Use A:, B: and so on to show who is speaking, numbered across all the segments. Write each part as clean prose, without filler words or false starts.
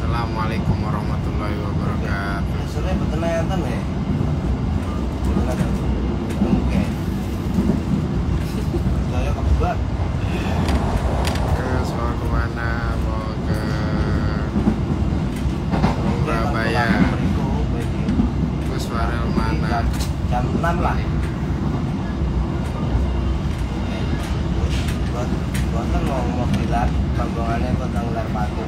A: Assalamualaikum warahmatullahi wabarakatuh.
B: Sebenarnya pertengahan ya. Oke. Saya kebetulan
A: Mau kemana? Mau ke Surabaya. Terus Farel mana?
B: Jam 6 lah. Buat kan mau mobilan, panggongannya buat ngelar patu.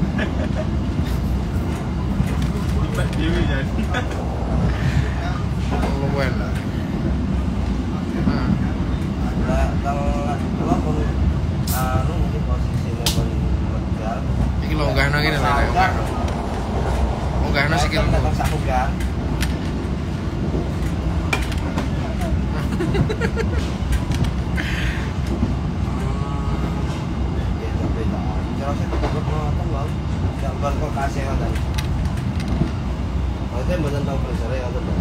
A: Luwen.
B: Kalau pun mungkin posisinya pun modal.
A: Iki lho enggakno ngene lho. Enggakno sikil.
B: Tetap sahugan. Gambar kok kasih ngoten. Oke, mboten tau presere ngoten lho.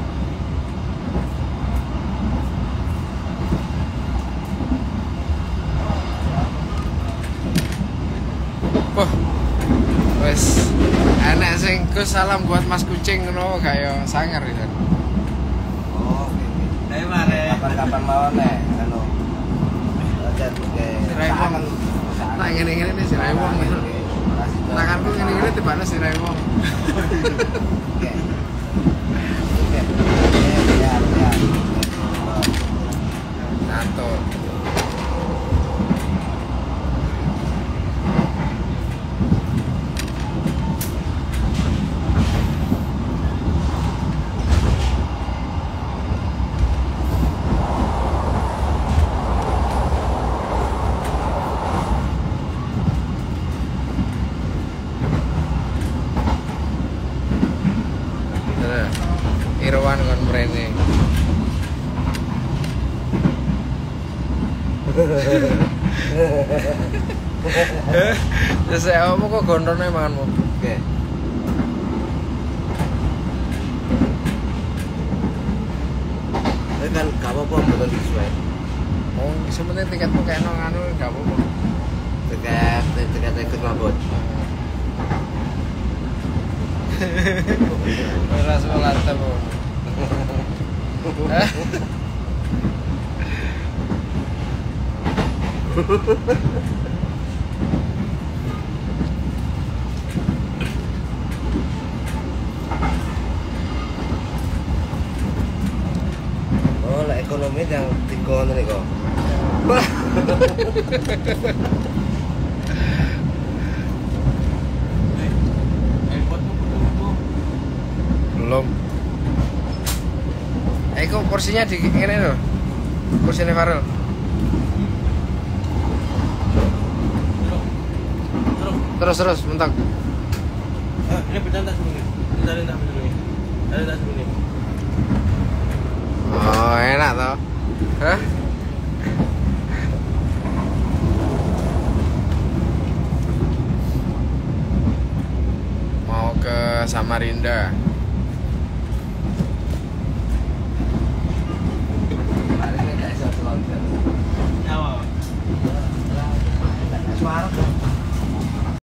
A: Wah. Wes enak sing Gus salam buat Mas Kucing ngono kaya sangar ya.
B: Oh, oke. Ayo mare. Kapan-kapan mawon nek anu. Aja oke.
A: Raimong. Tak ngene-ngene nih si Raimong. Tanganku ngene-ngene tibane si Raimong.
B: Oke. Oke. Ya.
A: Nato. Irwan kon mrene. Ya saya omong kok gondrone manganmu.
B: Oke. Ini kan gak apa-apa mboten disuwe.
A: Oh, sebenarnya tiketmu kayak nang anu gak apa-apa.
B: Tiket ikut mabot.
A: Ora sekolah temu.
B: Oh, lah ekonomi yang dikon niku.
A: Belum. Kok porsinya di ngene lho. Porsinya Farel. Terus mentok.
B: Ini bercanda sebelumnya. Dari tak sebelumnya.
A: Oh, enak toh. Hah? Mau ke Samarinda.